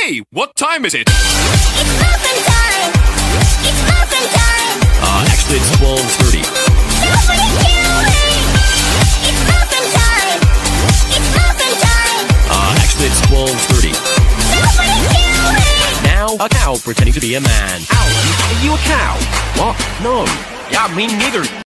Hey, what time is it? It's muffin time! It's muffin time! Actually, it's 12:30. Nobody queuing! It's muffin time! It's muffin time! Actually, it's 12:30. Nobody queuing! Now, a cow pretending to be a man. Ow, are you a cow? What? No. Yeah, me neither.